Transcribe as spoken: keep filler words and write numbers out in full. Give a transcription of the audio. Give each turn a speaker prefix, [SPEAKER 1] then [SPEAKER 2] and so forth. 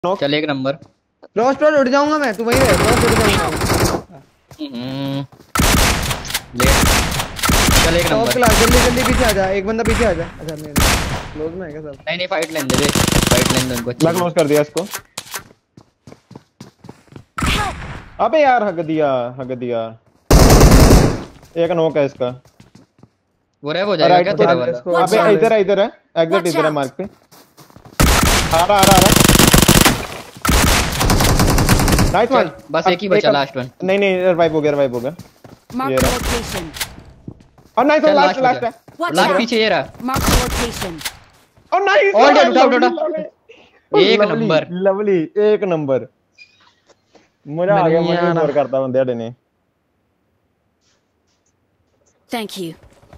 [SPEAKER 1] चल एक number.
[SPEAKER 2] Cross पर उड़ जाऊंगा मैं, तू वहीं रह, क्रॉस उड़ जाऊंगा।
[SPEAKER 1] हम्म ले चल एक
[SPEAKER 2] टॉप
[SPEAKER 1] नंबर।
[SPEAKER 2] क्लास, जल्दी जल्दी पीछे आ जा, एक बंदा पीछे आ जा। अच्छा मेरे क्लोज में है क्या सब?
[SPEAKER 1] नहीं नहीं फाइट लेने दे, फाइट लेने दे उनको अच्छी
[SPEAKER 3] मैं
[SPEAKER 1] सी।
[SPEAKER 3] क्लोज कर दिया इसको। अबे यार हक दिया, हक दिया। एक नॉक है इसका।
[SPEAKER 1] वो रैप हो जाएगा
[SPEAKER 3] राइट
[SPEAKER 1] क्या
[SPEAKER 2] बता
[SPEAKER 1] तेरा
[SPEAKER 2] दे
[SPEAKER 1] वाला?
[SPEAKER 2] इसको,
[SPEAKER 3] अबे
[SPEAKER 2] बता दे।
[SPEAKER 3] इधर है, इधर है। एग्जिट
[SPEAKER 4] Watch
[SPEAKER 3] इधर है
[SPEAKER 4] out!
[SPEAKER 3] मार्क पे। आ रहा आ रहा आ रहा। Nice one.
[SPEAKER 1] चल बस एक ही बचा लास्ट वन।
[SPEAKER 3] नहीं नहीं रिवाइव हो गया, रिवाइव हो गया।
[SPEAKER 4] Mark
[SPEAKER 3] ये
[SPEAKER 4] the
[SPEAKER 3] रहा।
[SPEAKER 4] location.
[SPEAKER 3] और नाइस वन,
[SPEAKER 1] चल
[SPEAKER 3] लास्ट
[SPEAKER 1] लास्ट
[SPEAKER 3] लास्ट
[SPEAKER 1] बचा।
[SPEAKER 3] है।
[SPEAKER 4] Watch
[SPEAKER 1] last
[SPEAKER 4] out!
[SPEAKER 1] पीछे ये रहा।
[SPEAKER 4] Mark the location.
[SPEAKER 3] और नाइस
[SPEAKER 1] ऑल डेड, उठा उठा
[SPEAKER 3] लवली
[SPEAKER 1] उठा। एक
[SPEAKER 3] लवली
[SPEAKER 1] नंबर।
[SPEAKER 3] लवली एक नंबर। मजा आ गया,
[SPEAKER 2] नहीं
[SPEAKER 3] मन भी
[SPEAKER 2] यार।
[SPEAKER 3] बोर करता बंदे ने।
[SPEAKER 4] Thank you.